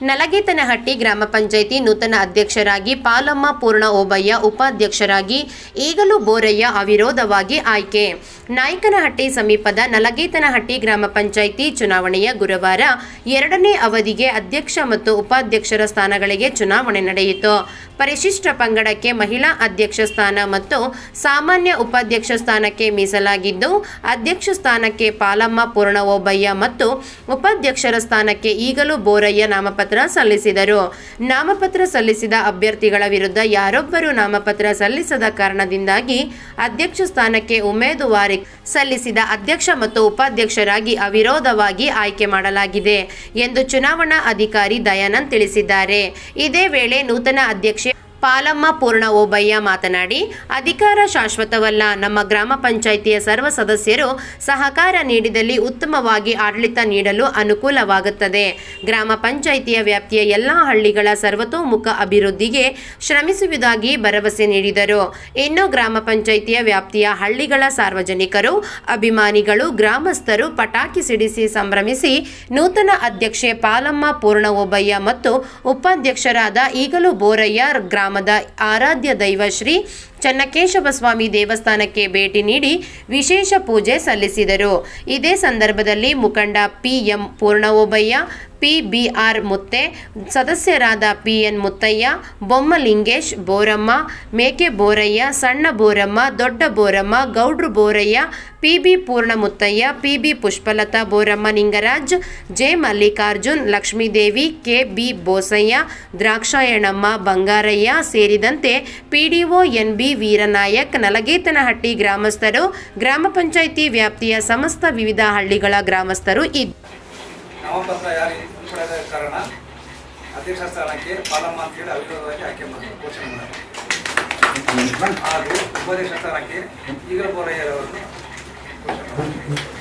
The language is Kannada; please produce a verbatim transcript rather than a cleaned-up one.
ನಲಗೇತನಹಟ್ಟಿ ಗ್ರಾಮ ಪಂಚಾಯಿತಿ ನೂತನ ಅಧ್ಯಕ್ಷರಾಗಿ ಪಾಲಮ್ಮ ಪೂರ್ಣ ಓಬಯ್ಯ, ಉಪಾಧ್ಯಕ್ಷರಾಗಿ ಈಗಲೂ ಬೋರಯ್ಯ ಅವಿರೋಧವಾಗಿ ಆಯ್ಕೆ. ನಾಯಕನಹಟ್ಟಿ ಸಮೀಪದ ನಲಗೇತನಹಟ್ಟಿ ಗ್ರಾಮ ಪಂಚಾಯಿತಿ ಚುನಾವಣೆಯ ಗುರುವಾರ ಎರಡನೇ ಅವಧಿಗೆ ಅಧ್ಯಕ್ಷ ಮತ್ತು ಉಪಾಧ್ಯಕ್ಷರ ಸ್ಥಾನಗಳಿಗೆ ಚುನಾವಣೆ ನಡೆಯಿತು. ಪರಿಶಿಷ್ಟ ಪಂಗಡಕ್ಕೆ ಮಹಿಳಾ ಅಧ್ಯಕ್ಷ ಸ್ಥಾನ ಮತ್ತು ಸಾಮಾನ್ಯ ಉಪಾಧ್ಯಕ್ಷ ಸ್ಥಾನಕ್ಕೆ ಮೀಸಲಾಗಿದ್ದು, ಅಧ್ಯಕ್ಷ ಸ್ಥಾನಕ್ಕೆ ಪಾಲಮ್ಮ ಪೂರ್ಣ ಓಬಯ್ಯ ಮತ್ತು ಉಪಾಧ್ಯಕ್ಷರ ಸ್ಥಾನಕ್ಕೆ ಈಗಲೂ ಬೋರಯ್ಯ ನಾಮಪತ್ರ ಸಲ್ಲಿಸಿದರು. ನಾಮಪತ್ರ ಸಲ್ಲಿಸಿದ ಅಭ್ಯರ್ಥಿಗಳ ವಿರುದ್ಧ ಯಾರೊಬ್ಬರು ನಾಮಪತ್ರ ಸಲ್ಲಿಸದ ಕಾರಣದಿಂದಾಗಿ ಅಧ್ಯಕ್ಷ ಸ್ಥಾನಕ್ಕೆ ಉಮೇದುವಾರಿ ಸಲ್ಲಿಸಿದ ಅಧ್ಯಕ್ಷ ಮತ್ತು ಉಪಾಧ್ಯಕ್ಷರಾಗಿ ಅವಿರೋಧವಾಗಿ ಆಯ್ಕೆ ಮಾಡಲಾಗಿದೆ ಎಂದು ಚುನಾವಣಾ ಅಧಿಕಾರಿ ದಯಾನಂದ್ ತಿಳಿಸಿದ್ದಾರೆ. ಇದೇ ವೇಳೆ ನೂತನ ಅಧ್ಯಕ್ಷೆ ಪಾಲಮ್ಮ ಪೂರ್ಣ ಓಬಯ್ಯ ಮಾತನಾಡಿ, ಅಧಿಕಾರ ಶಾಶ್ವತವಲ್ಲ. ನಮ್ಮ ಗ್ರಾಮ ಪಂಚಾಯಿತಿಯ ಸರ್ವ ಸದಸ್ಯರು ಸಹಕಾರ ನೀಡಿದಲ್ಲಿ ಉತ್ತಮವಾಗಿ ಆಡಳಿತ ನೀಡಲು ಅನುಕೂಲವಾಗುತ್ತದೆ. ಗ್ರಾಮ ಪಂಚಾಯಿತಿಯ ವ್ಯಾಪ್ತಿಯ ಎಲ್ಲ ಹಳ್ಳಿಗಳ ಸರ್ವತೋಮುಖ ಅಭಿವೃದ್ಧಿಗೆ ಶ್ರಮಿಸುವುದಾಗಿ ಭರವಸೆ ನೀಡಿದರು. ಇನ್ನು ಗ್ರಾಮ ಪಂಚಾಯಿತಿಯ ವ್ಯಾಪ್ತಿಯ ಹಳ್ಳಿಗಳ ಸಾರ್ವಜನಿಕರು, ಅಭಿಮಾನಿಗಳು, ಗ್ರಾಮಸ್ಥರು ಪಟಾಕಿ ಸಿಡಿಸಿ ಸಂಭ್ರಮಿಸಿ ನೂತನ ಅಧ್ಯಕ್ಷೆ ಪಾಲಮ್ಮ ಪೂರ್ಣ ಓಬಯ್ಯ ಮತ್ತು ಉಪಾಧ್ಯಕ್ಷರಾದ ಈಗಲೂ ಬೋರಯ್ಯ ಗ್ರಾಮದ ಆರಾಧ್ಯ ದೈವ ಶ್ರೀ ಚನ್ನಕೇಶವ ಸ್ವಾಮಿ ದೇವಸ್ಥಾನಕ್ಕೆ ಭೇಟಿ ನೀಡಿ ವಿಶೇಷ ಪೂಜೆ ಸಲ್ಲಿಸಿದರು. ಇದೇ ಸಂದರ್ಭದಲ್ಲಿ ಮುಖಂಡ P M Poorna Obayya, P B R Mutte, ಸದಸ್ಯರಾದ ಪಿ ಎನ್ ಮುತ್ತಯ್ಯ, ಬೊಮ್ಮಲಿಂಗೇಶ್, ಬೋರಮ್ಮ, ಮೇಕೆ ಬೋರಯ್ಯ, ಸಣ್ಣ ಬೋರಮ್ಮ, ದೊಡ್ಡ ಬೋರಮ್ಮ, ಗೌಡ್ರು Borayya, P B Poorna Muttayya, P B Pushpalatha, Boramma Ningaraj, J Mallikarjun, Lakshmidevi, K B Bosayya, Dakshayanamma, Bangarayya ಸೇರಿದಂತೆ PDO N B Veeranayak, Nalagetanahatti ಗ್ರಾಮಸ್ಥರು, ಗ್ರಾಮ ಪಂಚಾಯಿತಿ ವ್ಯಾಪ್ತಿಯ ಸಮಸ್ತ ವಿವಿಧ ಹಳ್ಳಿಗಳ ಗ್ರಾಮಸ್ಥರು ಇದ್ದರು. ನಾಮಪತ್ರ ಯಾರು ಪಡೆದ ಕಾರಣ ಅಧ್ಯಕ್ಷ ಸ್ಥಾನಕ್ಕೆ ಪಾಲಮ್ಮ ಅಂತೇಳಿ ಅವಿರೋಧವಾಗಿ ಆಯ್ಕೆ ಮಾಡಿ ಘೋಷಣೆ ಮಾಡಿದ್ದಾರೆ. ಹಾಗೂ ಉಪಾಧ್ಯಕ್ಷ ಸ್ಥಾನಕ್ಕೆ ಈಗಲೂ ಬೋರಯ್ಯ ಅವರನ್ನು ಘೋಷಣೆ ಮಾಡಿದ್ದಾರೆ.